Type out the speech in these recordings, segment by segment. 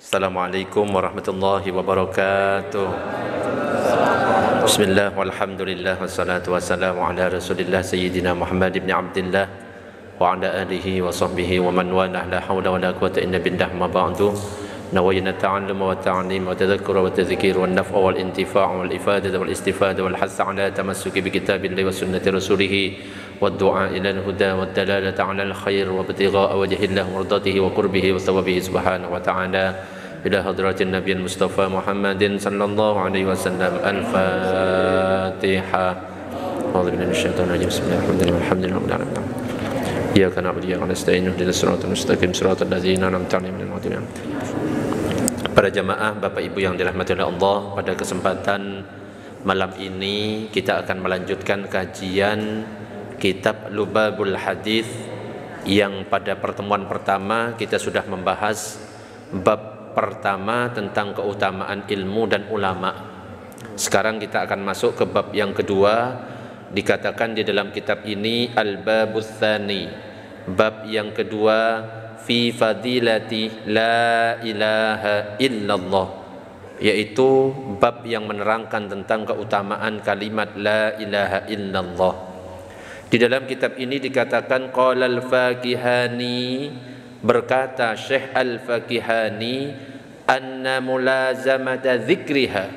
Assalamualaikum warahmatullahi wabarakatuh. Bismillah walhamdulillah wassalatu wassalamu ala rasulillah sayyidina Muhammad ibn Abdillah wa ala alihi wa sahbihi wa man walah, la hawla wa la quwata illa billah, ma ba'du. Nawayna ta'allum wa ta'lim wa tadhakkur wa tadhkir wa naf'a wal intifa' wal ifadah wal istifada wal hass ala tamassuki bi kitabillahi wa sunnati rasulih wa du'a ila al-huda wa dalalata ala al-khair wa ibtigha'a wajhillah murdatihi wa qurbihi wa thawabihi subhanahu wa ta'ala ila hadratin nabiyil mustafa Muhammadin sallallahu alaihi wasallam. Al-Fatihah. A'udzu billahi minasyaitonir rajim. Bismillahirrahmanirrahim. Alhamdulillahirabbil alamin. Iyyaka na'budu wa iyyaka nasta'in. Ihdinas siratal mustaqim, siratal ladzina an'amta 'alaihim ghairil maghdubi. Para jamaah, Bapak Ibu yang dirahmati oleh Allah, pada kesempatan malam ini kita akan melanjutkan kajian kitab Lubabul Hadits yang pada pertemuan pertama kita sudah membahas bab pertama tentang keutamaan ilmu dan ulama. Sekarang kita akan masuk ke bab yang kedua. Dikatakan di dalam kitab ini Al-Babus Tsani, bab yang kedua, fi fadilati la ilaha illallah, yaitu bab yang menerangkan tentang keutamaan kalimat la ilaha illallah. Di dalam kitab ini dikatakan qala al-Fakihani, berkata Syekh Al-Fakihani, anna mulazamata dzikriha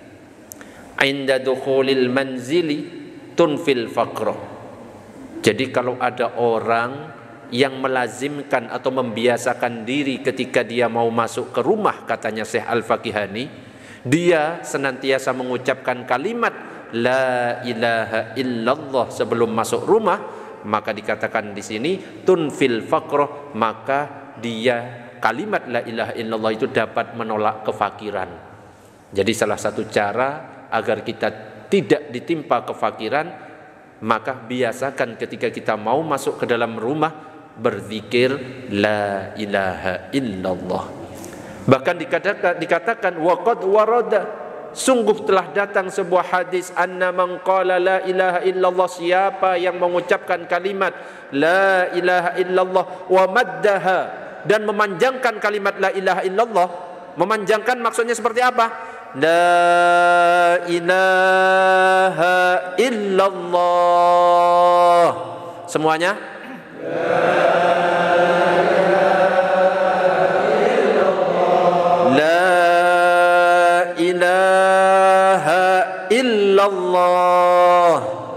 inda dukhulil manzili tunfil faqra. Jadi kalau ada orang yang melazimkan atau membiasakan diri ketika dia mau masuk ke rumah, katanya Syekh Al-Fakihani, dia senantiasa mengucapkan kalimat la ilaha illallah sebelum masuk rumah, maka dikatakan di sini tunfil faqra, maka dia kalimat la ilaha illallah itu dapat menolak kefakiran. Jadi salah satu cara agar kita tidak ditimpa kefakiran, maka biasakan ketika kita mau masuk ke dalam rumah berzikir la ilaha illallah. Bahkan dikatakan waqad warada, sungguh telah datang sebuah hadis, anna man qala la ilaha illallah, siapa yang mengucapkan kalimat la ilaha illallah wa maddaha, dan memanjangkan kalimat la ilaha illallah. Memanjangkan maksudnya seperti apa? La ilaha illallah. Semuanya la ilaha illallah.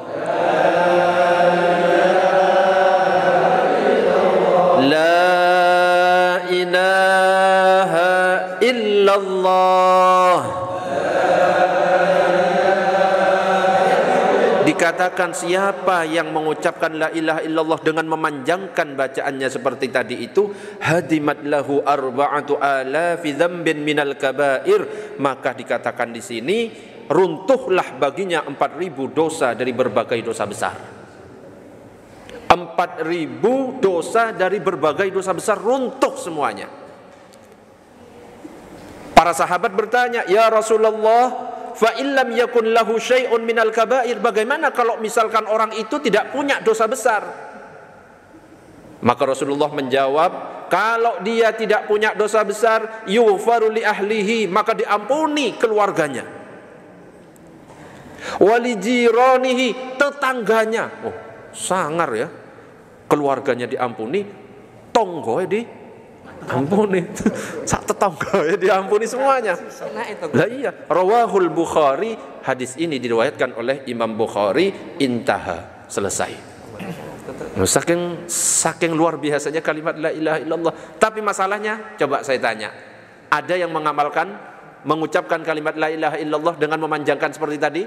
La ilaha illallah. Dikatakan siapa yang mengucapkan la ilaha illallah dengan memanjangkan bacaannya seperti tadi itu, hadimat lahu arba'atu alafi dzambin minal kabair, maka dikatakan di sini runtuhlah baginya 4.000 dosa dari berbagai dosa besar. 4.000 dosa dari berbagai dosa besar runtuh semuanya. Para sahabat bertanya, ya Rasulullah, fa illam yakun lahu syai'un minal kabair, bagaimana kalau misalkan orang itu tidak punya dosa besar? Maka Rasulullah menjawab, kalau dia tidak punya dosa besar, yughfaru li ahlihi, maka diampuni keluarganya. Wali jiranihi, tetangganya. Oh, sangar ya. Keluarganya diampuni, tonggoe diampuni. Sak tetangga diampuni semuanya. Lah iya, rawahul Bukhari, hadis ini diriwayatkan oleh Imam Bukhari, intaha, selesai. Saking luar biasanya kalimat la ilaha illallah. Tapi masalahnya, coba saya tanya, ada yang mengucapkan kalimat la ilaha illallah dengan memanjangkan seperti tadi?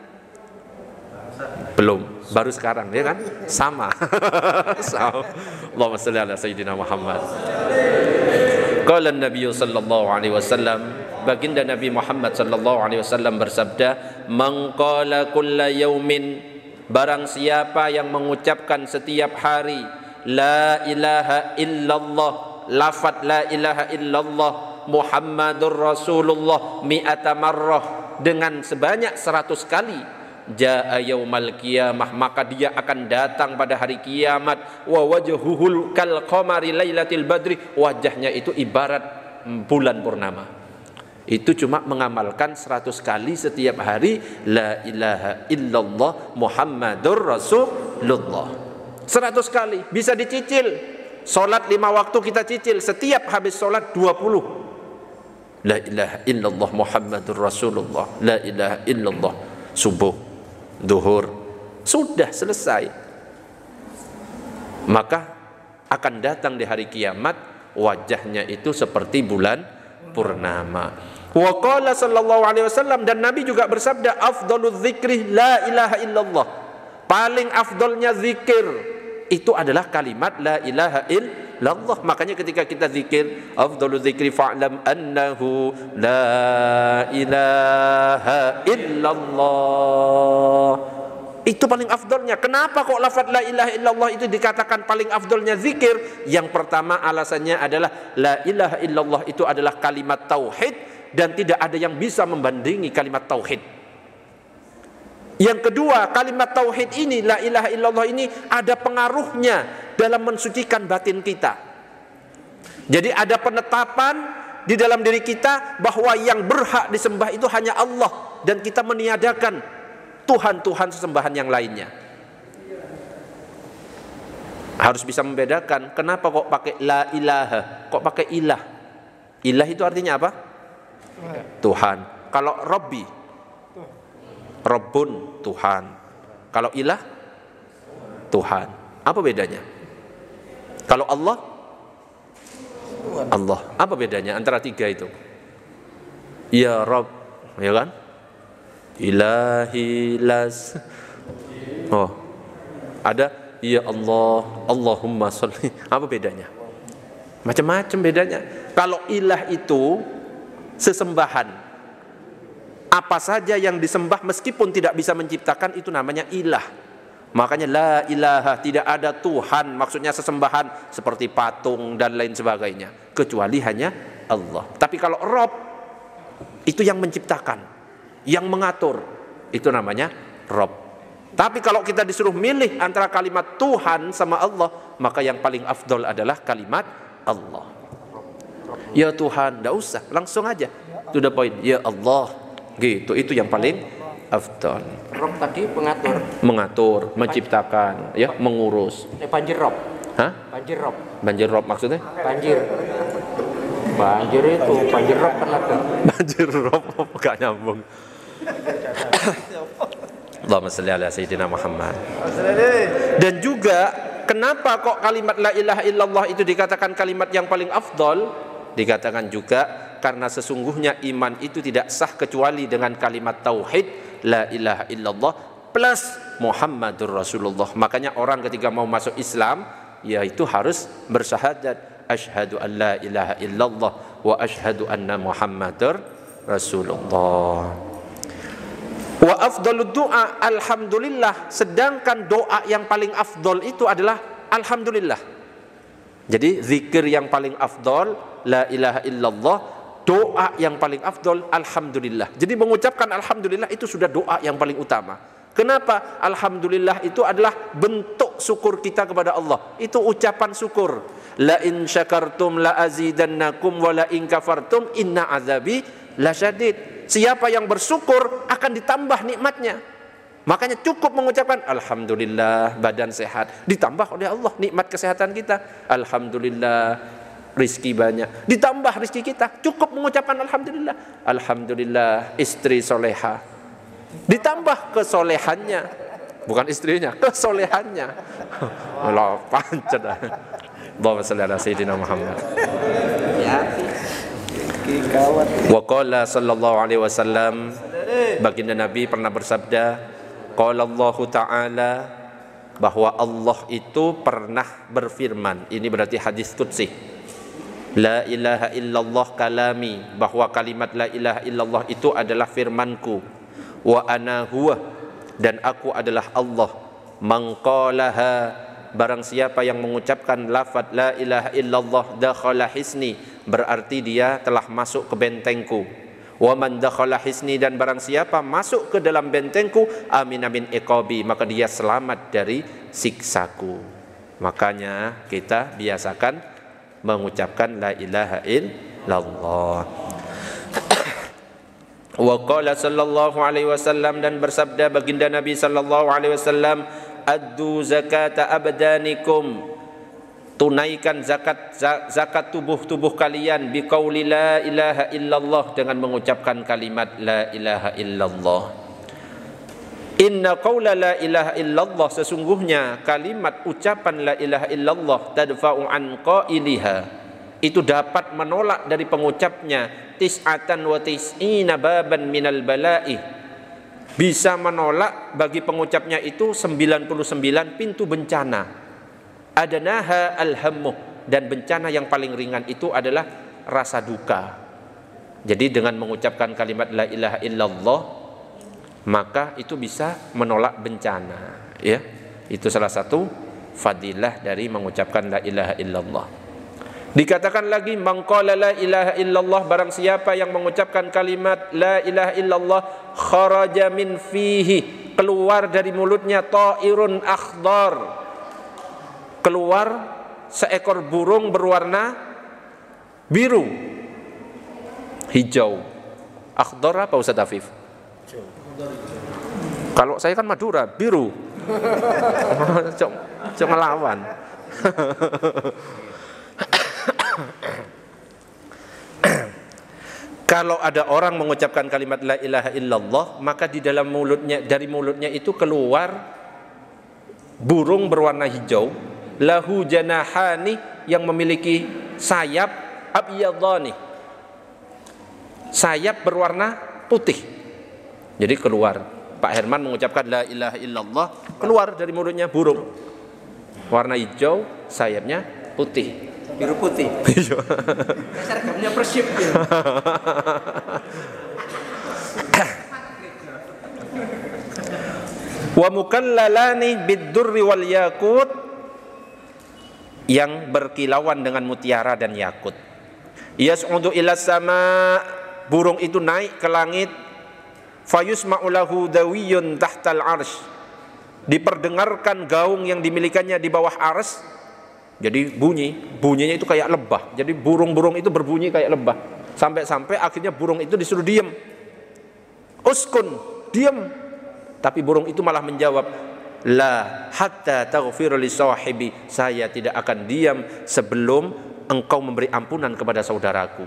Belum, baru sekarang, ya kan? Sama. Allahumma shalli ala sayyidina Muhammad. Qala an-nabiy sallallahu alaihi wasallam, baginda Nabi Muhammad sallallahu alaihi wasallam bersabda, man qala kulla yaumin, barang siapa yang mengucapkan setiap hari la ilaha illallah, lafaz la ilaha illallah Muhammadur Rasulullah mi'ata marrah, dengan sebanyak 100 kali, jaa yaumal qiyamah, maka dia akan datang pada hari kiamat, wa wajhuhul kal qamari lailatil badri, wajahnya itu ibarat bulan purnama. Itu cuma mengamalkan 100 kali setiap hari la ilaha illallah Muhammadur Rasulullah. 100 kali bisa dicicil. Salat 5 waktu kita cicil, setiap habis salat 20. La ilaha illallah Muhammadur Rasulullah. La ilaha illallah. Subuh, duhur, sudah selesai. Maka akan datang di hari kiamat wajahnya itu seperti bulan purnama. Wa qala sallallahu alaihi wasallam, dan Nabi juga bersabda, afdalul dzikri la ilaha illallah. Paling afdolnya zikir itu adalah kalimat la ilaha illallah. Makanya ketika kita zikir, afdalul dzikri fa'lam annahu la ilaha illallah. Itu paling afdolnya. Kenapa kok lafaz la ilaha illallah itu dikatakan paling afdolnya zikir? Yang pertama alasannya adalah la ilaha illallah itu adalah kalimat tauhid, dan tidak ada yang bisa membandingi kalimat tauhid. Yang kedua, kalimat tauhid ini, la ilaha illallah ini ada pengaruhnya dalam mensucikan batin kita. Jadi ada penetapan di dalam diri kita bahwa yang berhak disembah itu hanya Allah, dan kita meniadakan Tuhan-Tuhan sesembahan yang lainnya. Harus bisa membedakan. Kenapa kok pakai la ilaha, kok pakai ilah? Ilah itu artinya apa? Tuhan. Kalau Robbi, Rabbun, Tuhan. Kalau ilah, Tuhan. Apa bedanya? Kalau Allah, Allah. Apa bedanya antara tiga itu? Ya Rabb, ya kan? Ilahi las. Oh, ada ya Allah, Allahumma sholli. Apa bedanya? Macam-macam bedanya. Kalau ilah itu sesembahan, apa saja yang disembah meskipun tidak bisa menciptakan, itu namanya ilah. Makanya la ilaha, tidak ada Tuhan, maksudnya sesembahan seperti patung dan lain sebagainya, kecuali hanya Allah. Tapi kalau Rabb, itu yang menciptakan, yang mengatur, itu namanya Rabb. Tapi kalau kita disuruh milih antara kalimat Tuhan sama Allah, maka yang paling afdol adalah kalimat Allah. Ya Tuhan, tidak usah, langsung aja to the point, ya Allah. Gitu, itu yang paling afdal. Rob tadi pengatur, mengatur, menciptakan, ya, mengurus. Banjir rob. Hah? Banjir rob. Banjir rob maksudnya? Banjir. Banjir itu, banjir rob kan ada. Banjir rob, gak nyambung. Allahumma shalli ala sayyidina Muhammad. Dan juga kenapa kok kalimat la ilaha illallah itu dikatakan kalimat yang paling afdal? Dikatakan juga karena sesungguhnya iman itu tidak sah kecuali dengan kalimat tauhid la ilaha illallah plus Muhammadur Rasulullah. Makanya orang ketika mau masuk Islam, yaitu harus bersyahadat asyhadu an la ilaha illallah wa asyhadu anna Muhammadar Rasulullah. Wa afdalud du'a alhamdulillah, sedangkan doa yang paling afdol itu adalah alhamdulillah. Jadi zikir yang paling afdol la ilaha illallah, doa yang paling afdol alhamdulillah. Jadi mengucapkan alhamdulillah itu sudah doa yang paling utama. Kenapa? Alhamdulillah itu adalah bentuk syukur kita kepada Allah. Itu ucapan syukur. La in syakartum la azidannakum wa la in kafartum inna azabi lasyadid. Siapa yang bersyukur akan ditambah nikmatnya. Makanya cukup mengucapkan alhamdulillah badan sehat, ditambah oleh Allah nikmat kesehatan kita. Alhamdulillah rizki banyak, ditambah rizki kita. Cukup mengucapkan alhamdulillah. Alhamdulillah istri soleha, ditambah kesolehannya, bukan istrinya, kesolehannya. Allah pancet. Allahumma shalli ala sayyidina Muhammad. Wa qala sallallahu alaihi wasallam, baginda Nabi pernah bersabda, qala Allah Ta'ala, bahwa Allah itu pernah berfirman. Ini berarti hadis qudsi. La ilaha illallah kalami, bahwa kalimat la ilaha illallah itu adalah firmanku. Wa ana huwa, dan aku adalah Allah. Man qalaha, barang siapa yang mengucapkan lafaz la ilaha illallah dakhala hisni, berarti dia telah masuk ke bentengku. Wa man dakhala hisni, dan barang siapa masuk ke dalam bentengku, amina min iqabi, maka dia selamat dari siksaku. Makanya kita biasakan mengucapkan la ilaha illallah. Wa qala sallallahu alaihi wasallam, dan bersabda baginda Nabi sallallahu alaihi wasallam, addu zakata abdanikum, tunaikan zakat tubuh kalian, biqauli la ilaha illallah, dengan mengucapkan kalimat la ilaha illallah. Inna qaula la ilaha illallah, sesungguhnya kalimat ucapan la ilaha illallah, tadfa'u an qailiha, itu dapat menolak dari pengucapnya tis'atan wa tis'ina baban minal bala'i, bisa menolak bagi pengucapnya itu 99 pintu bencana. Adanaha alhammu, dan bencana yang paling ringan itu adalah rasa duka. Jadi dengan mengucapkan kalimat la ilaha illallah, maka itu bisa menolak bencana, ya. Itu salah satu fadilah dari mengucapkan la ilaha illallah. Dikatakan lagi, man qala la ilaha illallah, barang siapa yang mengucapkan kalimat la ilaha illallah, kharaja min fihi, keluar dari mulutnya ta'irun akhdar, keluar seekor burung berwarna biru, hijau. Akhdar apa Ustaz Afif? Kalau saya kan Madura, biru. Cok ngelawan. Kalau ada orang mengucapkan kalimat la ilaha illallah, maka di dalam mulutnya, dari mulutnya itu keluar burung berwarna hijau, lahu janahani, yang memiliki sayap, abyadani, sayap berwarna putih. Jadi keluar, Pak Herman mengucapkan la ilaha illallah, keluar dari mulutnya burung warna hijau, sayapnya putih, Biru putih. Seragamnya Persib. Wa mukallalani bid-durri wal yakut, yang berkilauan dengan mutiara dan yakut. Yas'udu ila sama, burung itu naik ke langit. Fayusma'u lahu dawiyun tahtal arsy, diperdengarkan gaung yang dimilikannya di bawah arsy. Jadi bunyinya itu kayak lebah. Jadi burung-burung itu berbunyi kayak lebah. Sampai-sampai akhirnya burung itu disuruh diam. Uskun, diam. Tapi burung itu malah menjawab, la hatta taghfir li sahibi, saya tidak akan diam sebelum engkau memberi ampunan kepada saudaraku.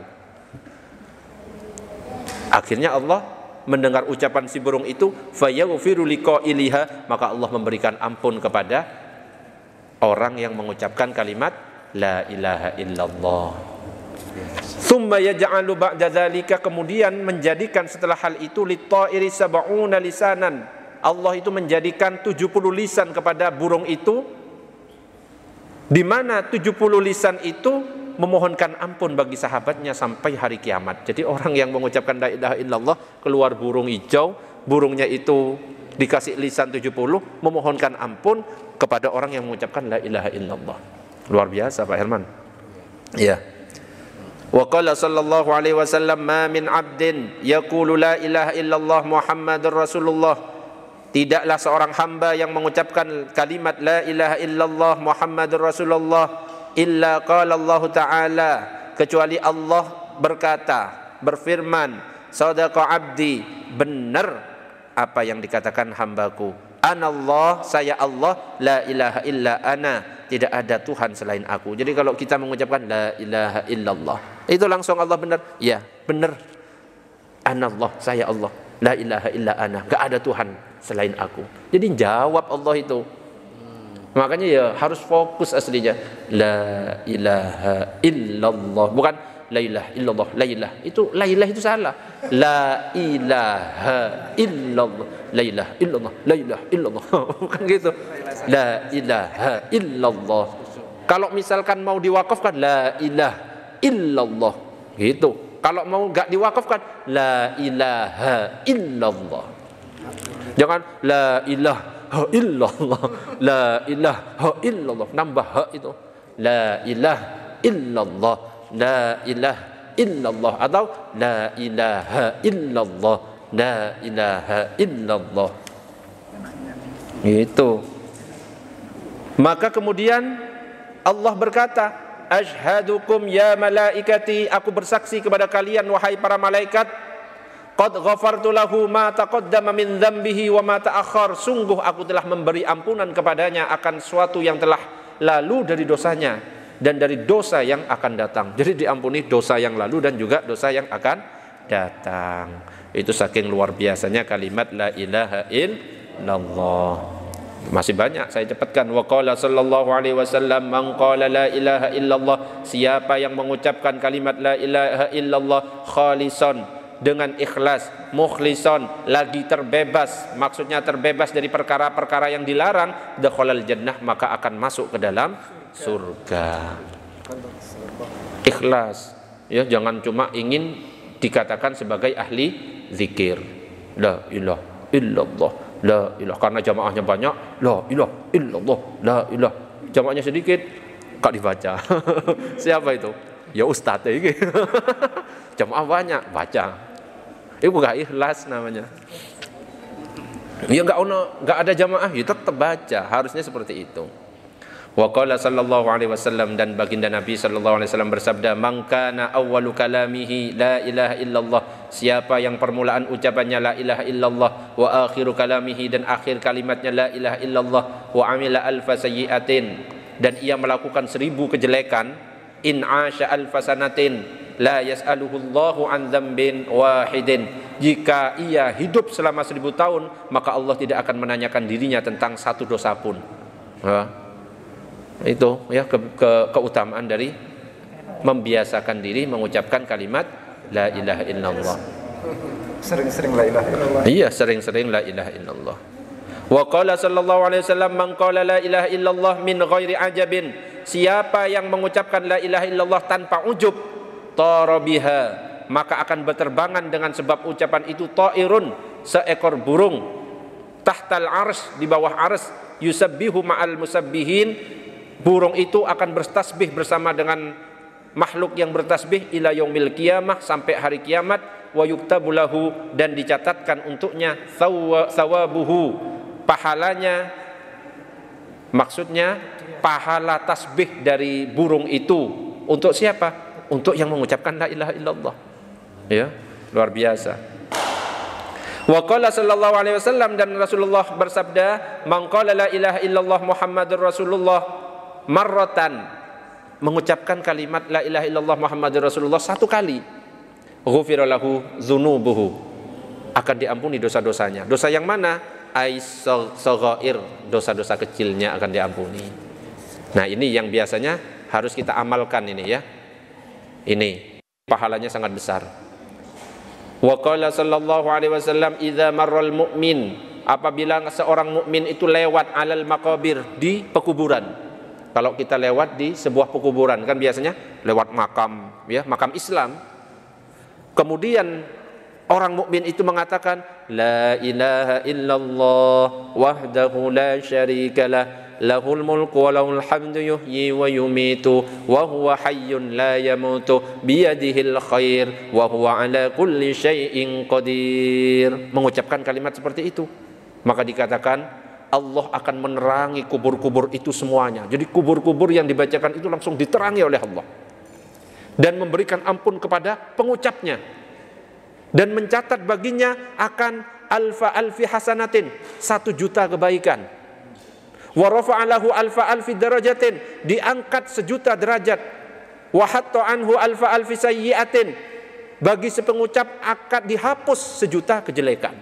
Akhirnya Allah mendengar ucapan si burung itu, fayaghfiru liqailiha, maka Allah memberikan ampun kepada orang yang mengucapkan kalimat la ilaha illallah. Tsumma yaj'alu ba'da dzalika, kemudian menjadikan setelah hal itu lit-ta'iri sab'una lisanan, Allah itu menjadikan 70 lisan kepada burung itu, di mana 70 lisan itu memohonkan ampun bagi sahabatnya sampai hari kiamat. Jadi orang yang mengucapkan la ilaha illallah, keluar burung hijau, burungnya itu dikasih lisan 70, memohonkan ampun kepada orang yang mengucapkan la ilaha illallah. Luar biasa Pak Herman. Ya. Wa qala sallallahu alaihi wasallam, ma min 'abdin yaqulu la ilaha illallah Muhammadur Rasulullah, tidaklah seorang hamba yang mengucapkan kalimat la ilaha illallah Muhammadur Rasulullah, illa qala Allah Ta'ala, kecuali Allah berkata, berfirman, sadaqa abdi, benar apa yang dikatakan hambaku, anallah, saya Allah, la ilaha illa ana, tidak ada Tuhan selain aku. Jadi kalau kita mengucapkan la ilaha illallah, itu langsung Allah benar, ya benar, anallah, saya Allah, la ilaha illa ana, gak ada Tuhan selain aku. Jadi jawab Allah itu. Makanya ya harus fokus aslinya, la ilaha illallah, bukan la ilaha illallah, la ilaha itu, la ilaha itu salah, la ilaha illallah, la ilaha illallah, la ilaha illallah, bukan gitu, la ilaha illallah. Kalau misalkan mau diwakafkan la ilaha illallah gitu, kalau mau enggak diwakafkan la ilaha illallah, jangan la ilaha illallah, la ilaha illallah, nambah ha itu, la ilaha illallah, la ilaha illallah, atau la ilaha illallah, la ilaha illallah. Itu. Maka kemudian Allah berkata, Ashhadukum ya malaikati, aku bersaksi kepada kalian wahai para malaikat, qad ghafartu lahu ma taqaddama min dzambihi wa ma ta'akhkhar, sungguh aku telah memberi ampunan kepadanya akan suatu yang telah lalu dari dosanya dan dari dosa yang akan datang. Jadi diampuni dosa yang lalu dan juga dosa yang akan datang. Itu saking luar biasanya kalimat la ilaha illallah. Masih banyak saya cepatkan. Wa qala sallallahu alaihi wasallam, man qala la ilaha illallah, siapa yang mengucapkan kalimat la ilaha illallah khalisan, dengan ikhlas, mukhlison, lagi terbebas, maksudnya terbebas dari perkara-perkara yang dilarang, dakhalal jannah, maka akan masuk ke dalam surga. Ikhlas, ya, jangan cuma ingin dikatakan sebagai ahli zikir. La ilaha illallah, la ilah, karena jamaahnya banyak, la ilah illallah, la ilah, jamaahnya sedikit, kak dibaca. Siapa itu? Ya ustadz ini. Jamaah banyak, baca. Itu gak ikhlas namanya. Ya nggak ada jamaah, ya tetap baca, harusnya seperti itu. Wa qala sallallahu alaihi wasallam, dan baginda Nabi sallallahu alaihi wasallam bersabda, man kana awwalu kalamihi la ilaha illallah, siapa yang permulaan ucapannya la ilaha illallah, wa akhiru kalamihi, dan akhir kalimatnya la ilaha illallah, wa amila alfa sayyi'atin, dan ia melakukan 1000 kejelekan, in asha alfa sanatin la yas'aluhu Allahu an dzambin wahidin, jika ia hidup selama 1000 tahun, maka Allah tidak akan menanyakan dirinya tentang satu dosa pun. Itu ya keutamaan dari membiasakan diri mengucapkan kalimat la ilaha illallah. Sering-sering la ilaha illallah. Iya, sering-sering la ilaha illallah. Wa qala sallallahu alaihi wasallam, man qala la ilaha illallah min ghairi ajabin, siapa yang mengucapkan la ilaha illallah tanpa ujub, tarabiha, maka akan berterbangan dengan sebab ucapan itu ta'irun, seekor burung, tahtal arsy, di bawah arsy, yusabbihu ma'al musabbihin, burung itu akan bertasbih bersama dengan makhluk yang bertasbih ila yaumil qiyamah, sampai hari kiamat, wa yuktabu lahu, dan dicatatkan untuknya thawabuhu, pahalanya, maksudnya pahala tasbih dari burung itu untuk siapa? Untuk yang mengucapkan la ilaha illallah. Ya, luar biasa. Wa qala sallallahu alaihi wasallam, dan Rasulullah bersabda, man qala la ilaha illallah Muhammadur Rasulullah marratan, mengucapkan kalimat la ilaha illallah Muhammadur Rasulullah 1 kali, ghufira lahu dzunubuhu, akan diampuni dosa-dosanya. Dosa yang mana? As-saghair, dosa-dosa kecilnya akan diampuni. Nah, ini yang biasanya harus kita amalkan ini ya. Ini pahalanya sangat besar. Wa qala sallallahu alaihi wasallam, idza marral mu'min, apabila seorang mukmin itu lewat alal maqabir, di pekuburan. Kalau kita lewat di sebuah pekuburan, kan biasanya lewat makam, ya, makam Islam. Kemudian orang mukmin itu mengatakan la ilaha illallah wahdahu la syarikalah, lahul mulku wa lahul hamdu yuhyi wa yumitu wa huwa hayyun la yamutu biyadihil khair wa huwa ala kulli syai'in qadir. Mengucapkan kalimat seperti itu, maka dikatakan Allah akan menerangi kubur-kubur itu semuanya. Jadi kubur-kubur yang dibacakan itu langsung diterangi oleh Allah, dan memberikan ampun kepada pengucapnya, dan mencatat baginya akan alfi hasanatin, 1.000.000 kebaikan. Wa rafa'alahu alfi darajatin, diangkat 1.000.000 derajat. Wa hatta anhu alfi sayyi'atin, bagi sepengucap akan dihapus 1.000.000 kejelekan.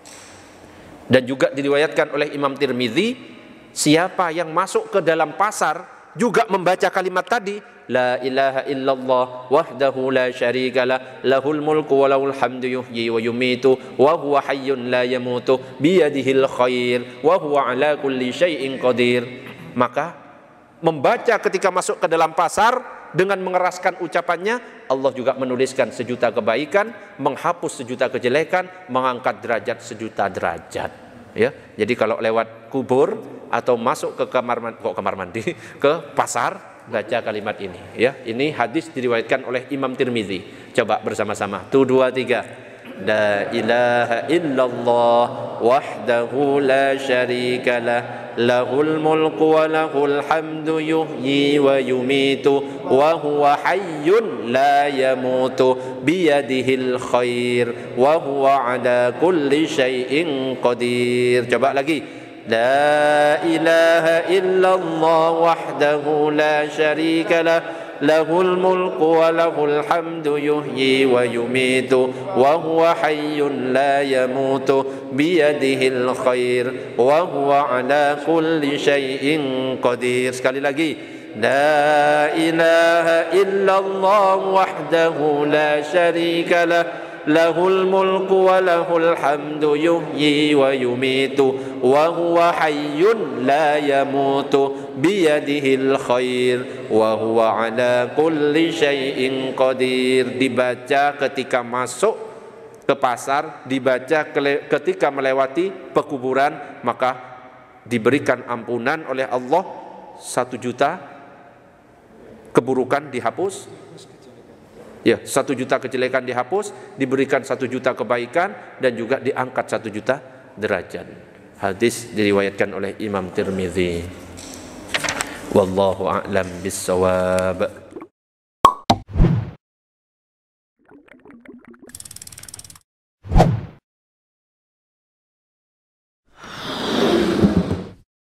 Dan juga diriwayatkan oleh Imam Tirmidzi, siapa yang masuk ke dalam pasar juga membaca kalimat tadi, la ilaha illallah wahdahu la syarikalah, lahul mulku wa lahul hamdu yuhyi wa yumitu wa huwa hayyun la yamutu biyadihil khair wa huwa ala kulli syai'in qadir. Maka membaca ketika masuk ke dalam pasar dengan mengeraskan ucapannya, Allah juga menuliskan 1.000.000 kebaikan, menghapus 1.000.000 kejelekan, mengangkat derajat 1.000.000 derajat. Ya, jadi kalau lewat kubur atau masuk ke kamar mandi, ke pasar, baca kalimat ini. Ya, ini hadis diriwayatkan oleh Imam Tirmidzi. Coba bersama-sama. 1, 2, 3. La ilaha illallah wahdahu la syarikalah, lahul mulku wa lahul hamdu yuhyi wa yumitu wa huwa hayyun la yamutu biyadihil khair wa huwa ala kulli syai'in qadir. Coba lagi. La ilaha illallah wahdahu la syarika lah, lahul mulku wa lahul hamdu yuhyi wa yumitu wa huwa hayyun la yamutu biyadihil khair wa huwa ala kulli syai'in qadir. Sekali lagi. La ilaha illallah wahdahu la syarika lah, lahul mulku wa lahul hamdu yuhyi wa yumitu wa huwa hayyun la yamutu biyadihil khair wa huwa ala kulli syai'in qadir. Dibaca ketika masuk ke pasar, dibaca ketika melewati pekuburan, maka diberikan ampunan oleh Allah 1 juta keburukan dihapus. Ya, 1 juta kejelekan dihapus, diberikan 1 juta kebaikan, dan juga diangkat 1 juta derajat. Hadis diriwayatkan oleh Imam Tirmidzi. Wallahu a'lam bissawab.